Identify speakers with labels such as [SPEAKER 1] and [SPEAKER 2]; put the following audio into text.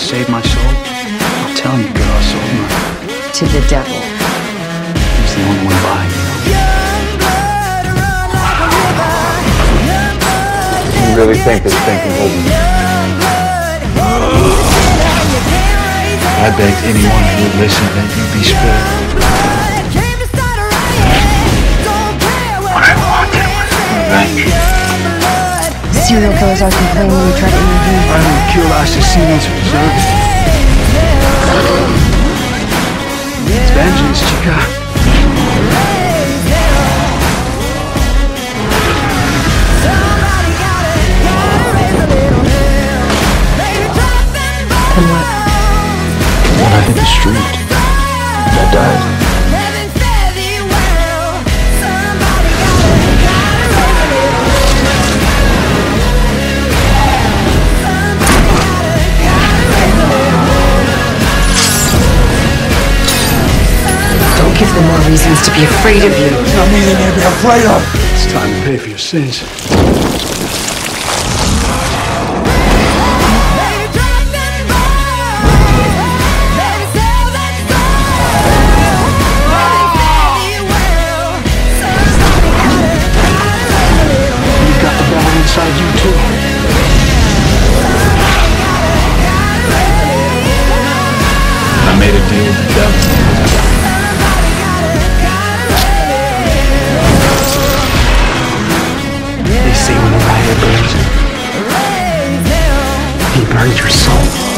[SPEAKER 1] save my soul? I'm telling you, girl, I sold mine.
[SPEAKER 2] To the devil.
[SPEAKER 1] He's the only one buying, you know.
[SPEAKER 3] You really think this thing can hold me?
[SPEAKER 1] I begged anyone who would listen that you be spared.
[SPEAKER 3] What I wanted was revenge.
[SPEAKER 2] Serial killers are complaining when you try to intervene.
[SPEAKER 1] I don't kill assassinos who deserve it. It's vengeance, chica.
[SPEAKER 2] And what?
[SPEAKER 1] When I hit the street, I died.
[SPEAKER 2] Don't give them more reasons to be afraid of you.
[SPEAKER 1] Nothing they may be afraid of. It's time to pay for your sins. You've got the devil inside you too. I made a deal with the devil. They say when the fire burns, he burns your soul.